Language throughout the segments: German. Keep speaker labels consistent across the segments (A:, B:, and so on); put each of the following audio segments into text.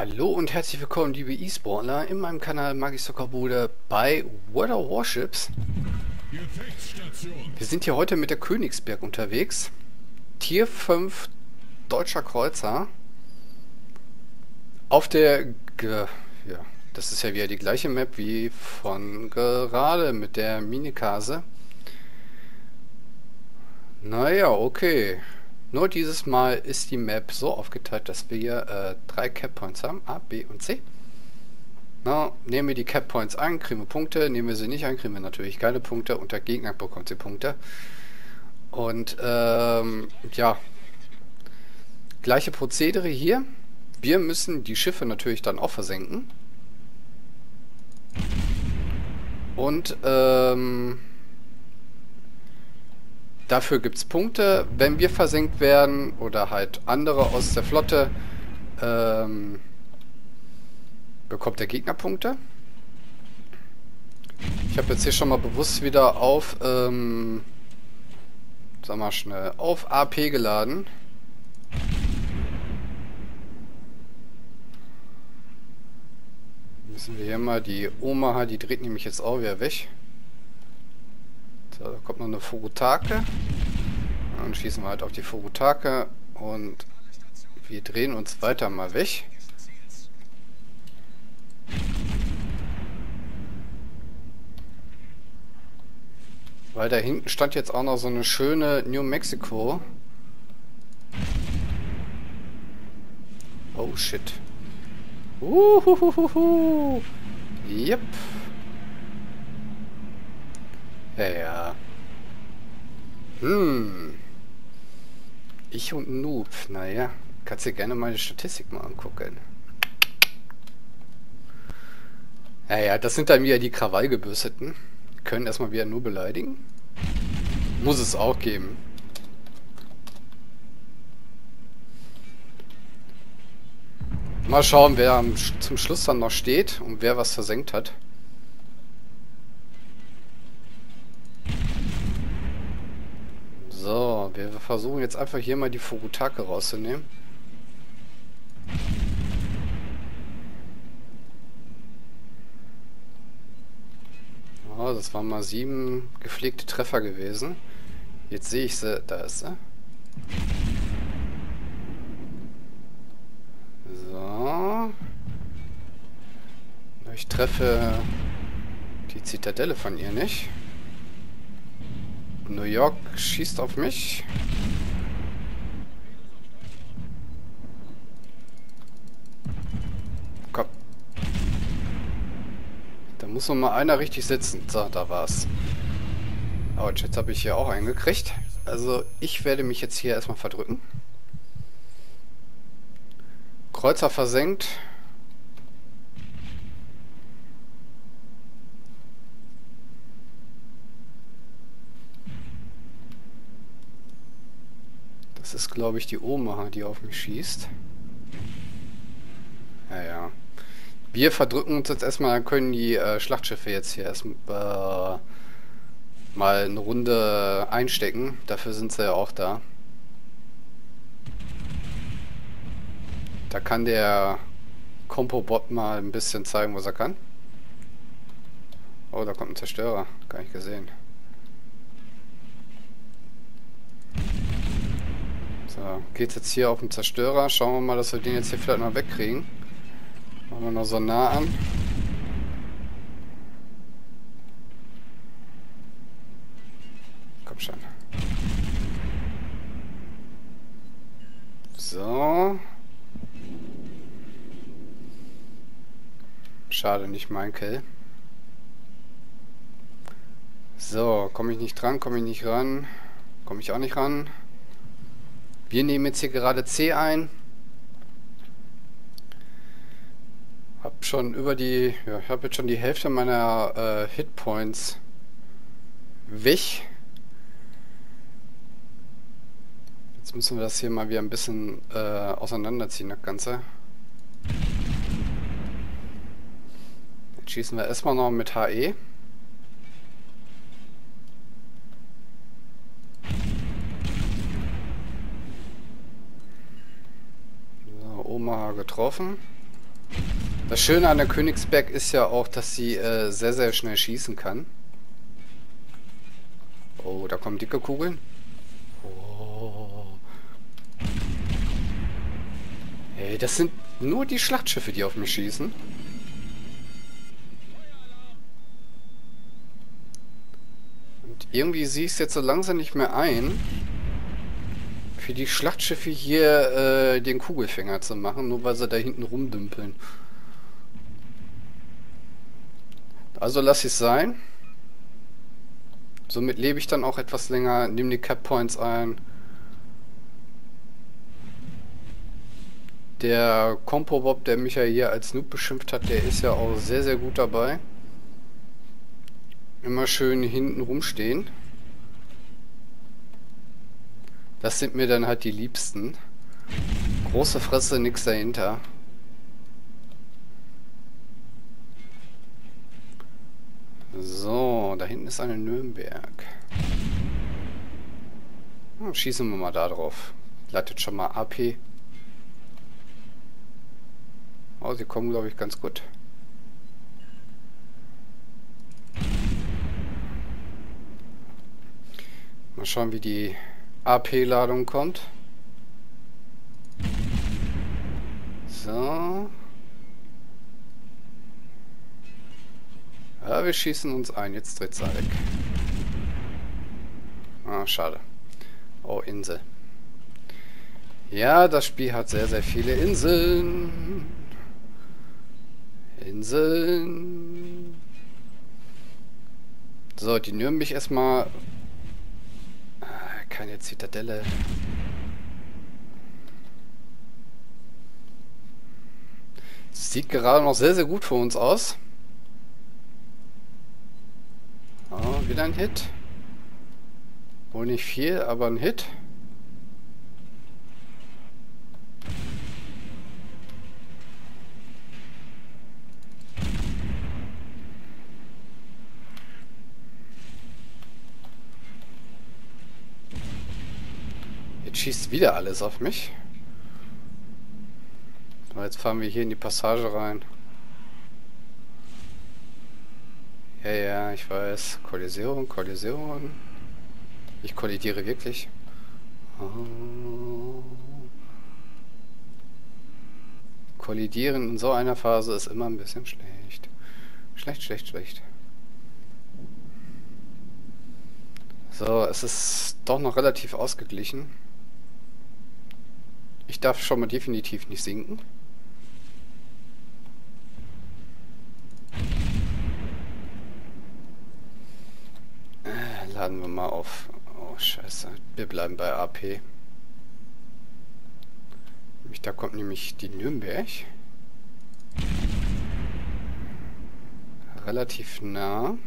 A: Hallo und herzlich willkommen, liebe E-Sportler, in meinem Kanal Magiersoccerbude bei World of Warships. Wir sind hier heute mit der Königsberg unterwegs. Tier 5 deutscher Kreuzer. Auf der... ja, das ist ja wieder die gleiche Map wie von gerade mit der Minikase. Naja, okay. Nur dieses Mal ist die Map so aufgeteilt, dass wir hier 3 Cap Points haben, A, B und C. Na, nehmen wir die Cap Points ein, kriegen wir Punkte, nehmen wir sie nicht ein, kriegen wir natürlich keine Punkte und der Gegner bekommt sie Punkte. Und ja, gleiche Prozedere hier. Wir müssen die Schiffe natürlich dann auch versenken. Und dafür gibt es Punkte, wenn wir versenkt werden oder halt andere aus der Flotte, bekommt der Gegner Punkte. Ich habe jetzt hier schon mal bewusst wieder auf, sag mal schnell, auf AP geladen. Müssen wir hier mal die Omaha, die dreht nämlich jetzt auch wieder weg. So, da kommt noch eine Furutake. Dann schießen wir halt auf die Furutake und wir drehen uns weiter mal weg. Weil da hinten stand jetzt auch noch so eine schöne New Mexico. Oh shit. Yep. Ja. Ich und Noob. Naja, kannst dir gerne meine Statistik mal angucken. Ja, das sind dann wieder die Krawallgebürsteten. Können erstmal wieder nur beleidigen. Muss es auch geben. Mal schauen, wer zum Schluss dann noch steht und wer was versenkt hat. So, wir versuchen jetzt einfach hier mal die Furutake rauszunehmen. Oh, das waren mal 7 gepflegte Treffer gewesen. Jetzt sehe ich sie. Da ist sie. So. Ich treffe die Zitadelle von ihr nicht. New York schießt auf mich. Komm. Da muss noch mal einer richtig sitzen. So, da war's. Autsch, jetzt habe ich hier auch einen gekriegt. Also, ich werde mich jetzt hier erstmal verdrücken. Kreuzer versenkt. Das ist, glaube ich, die Omaha, die auf mich schießt. Ja. Wir verdrücken uns jetzt erstmal, dann können die Schlachtschiffe jetzt hier erstmal mal eine Runde einstecken. Dafür sind sie ja auch da. Da kann der Kompo-Bot mal ein bisschen zeigen, was er kann. Oh, da kommt ein Zerstörer. Gar nicht gesehen. So, geht's jetzt hier auf den Zerstörer. Schauen wir mal, dass wir den jetzt hier vielleicht mal wegkriegen. Machen wir noch so nah an. Komm schon. So. Schade, nicht mein Kill. So, komme ich nicht dran, komme ich nicht ran. Komme ich auch nicht ran. Wir nehmen jetzt hier gerade C ein. Hab schon über die, ja, ich habe jetzt schon die Hälfte meiner Hitpoints weg. Jetzt müssen wir das hier mal wieder ein bisschen auseinanderziehen, das Ganze. Jetzt schießen wir erstmal noch mit HE. So, Omaha getroffen. Das Schöne an der Königsberg ist ja auch, dass sie sehr, sehr schnell schießen kann. Oh, da kommen dicke Kugeln. Oh. Hey, das sind nur die Schlachtschiffe, die auf mich schießen. Und irgendwie sehe ich es jetzt so langsam nicht mehr ein, für die Schlachtschiffe hier den Kugelfänger zu machen, nur weil sie da hinten rumdümpeln. Also lasse ich es sein. Somit lebe ich dann auch etwas länger, nehme die Cap Points ein. Der Compo-Bob, der mich ja hier als Noob beschimpft hat, der ist ja auch sehr, sehr gut dabei. Immer schön hinten rumstehen. Das sind mir dann halt die Liebsten. Große Fresse, nix dahinter. So, da hinten ist eine Nürnberg. Schießen wir mal da drauf. Leitet schon mal AP. Oh, sie kommen, glaube ich, ganz gut. Mal schauen, wie die AP-Ladung kommt. So. Ja, wir schießen uns ein. Jetzt dreht's weg. Ah, schade. Oh, Insel. Ja, das Spiel hat sehr, sehr viele Inseln. Inseln. So, die nürmen mich erstmal. Keine Zitadelle. Sieht gerade noch sehr, sehr gut für uns aus. Oh, wieder ein Hit. Wohl nicht viel, aber ein Hit. Jetzt schießt wieder alles auf mich. Aber jetzt fahren wir hier in die Passage rein. Ja, ja, ich weiß. Kollision, Kollision. Ich kollidiere wirklich. Oh. Kollidieren in so einer Phase ist immer ein bisschen schlecht. Schlecht, schlecht, schlecht. So, es ist doch noch relativ ausgeglichen. Ich darf schon mal definitiv nicht sinken. Laden wir mal auf. Oh, scheiße. Wir bleiben bei AP. Da kommt nämlich die Nürnberg. Relativ nah.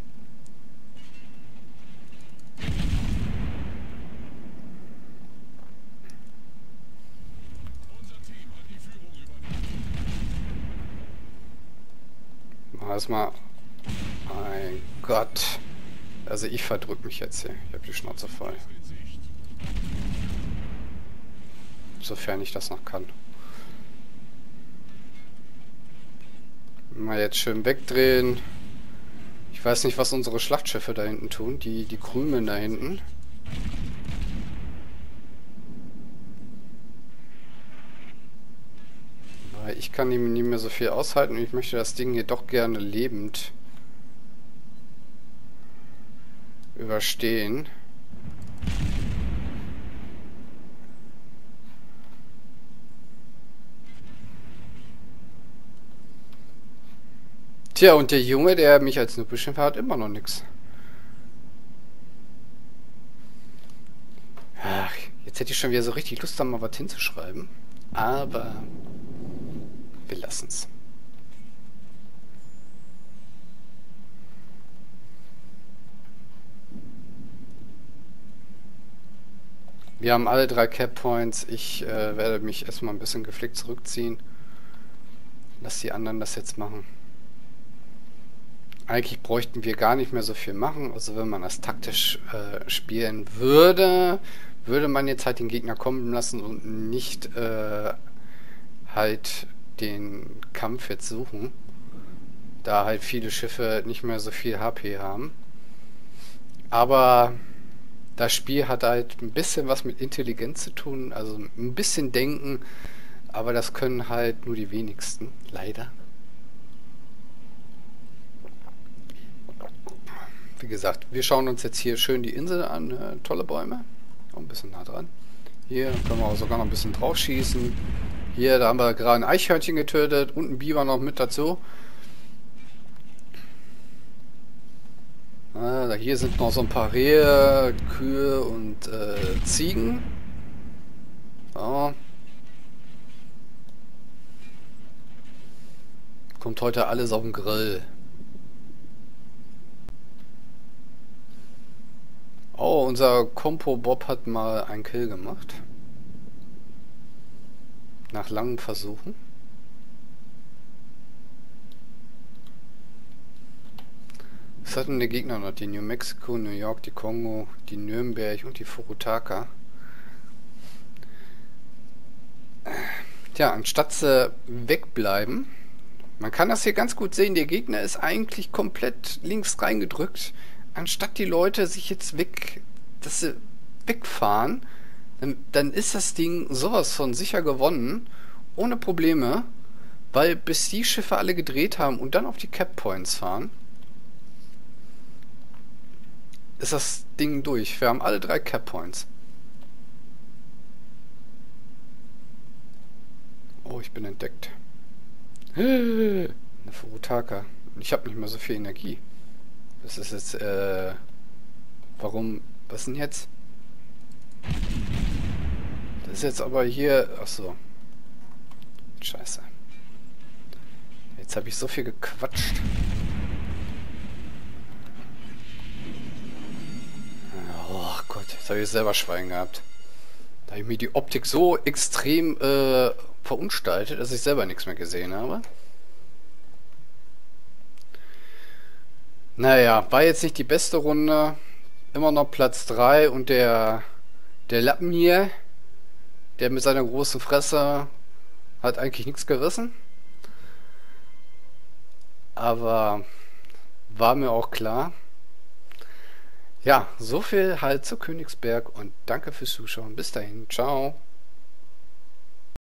A: Mal. Mein Gott. Also ich verdrück mich jetzt hier. Ich habe die Schnauze voll. Sofern ich das noch kann. Mal jetzt schön wegdrehen. Ich weiß nicht, was unsere Schlachtschiffe da hinten tun. Die krümeln da hinten. Weil ich kann ihm nicht mehr so viel aushalten und ich möchte das Ding hier doch gerne lebend überstehen. Tja, und der Junge, der mich als Noob beschimpft hat, immer noch nichts. Ach, jetzt hätte ich schon wieder so richtig Lust, da mal was hinzuschreiben. Aber wir lassen's. Wir haben alle 3 Cap Points. Ich werde mich erstmal ein bisschen gepflegt zurückziehen. Lass die anderen das jetzt machen. Eigentlich bräuchten wir gar nicht mehr so viel machen. Also wenn man das taktisch spielen würde, würde man jetzt halt den Gegner kommen lassen und nicht halt den Kampf jetzt suchen. Da halt viele Schiffe nicht mehr so viel HP haben. Aber das Spiel hat halt ein bisschen was mit Intelligenz zu tun, also ein bisschen Denken, aber das können halt nur die wenigsten, leider. Wie gesagt, wir schauen uns jetzt hier schön die Insel an, tolle Bäume, auch ein bisschen nah dran. Hier können wir auch sogar noch ein bisschen drauf schießen. Hier, da haben wir gerade ein Eichhörnchen getötet und ein Biber noch mit dazu. Hier sind noch so ein paar Rehe, Kühe und Ziegen. So. Kommt heute alles auf den Grill. Oh, unser Kompo Bob hat mal einen Kill gemacht. Nach langen Versuchen. Was hatten die Gegner noch? Die New Mexico, New York, die Kongo, die Nürnberg und die Furutaka. Tja, anstatt sie wegbleiben, man kann das hier ganz gut sehen, der Gegner ist eigentlich komplett links reingedrückt. Anstatt die Leute sich jetzt dass sie wegfahren, dann ist das Ding sowas von sicher gewonnen, ohne Probleme, weil bis die Schiffe alle gedreht haben und dann auf die Cap Points fahren, ist das Ding durch. Wir haben alle 3 Cap Points. Oh, ich bin entdeckt. Eine Furutaka. Ich habe nicht mehr so viel Energie. Das ist jetzt, warum, was denn jetzt? Das ist jetzt aber hier, ach so. Scheiße. Jetzt habe ich so viel gequatscht. Oh Gott, jetzt habe ich selber Schwein gehabt. Da habe ich mir die Optik so extrem verunstaltet, dass ich selber nichts mehr gesehen habe. Naja, war jetzt nicht die beste Runde. Immer noch Platz 3 und der Lappen hier, der mit seiner großen Fresse hat eigentlich nichts gerissen. Aber war mir auch klar. Ja, so viel halt zu Königsberg und danke fürs Zuschauen. Bis dahin, ciao.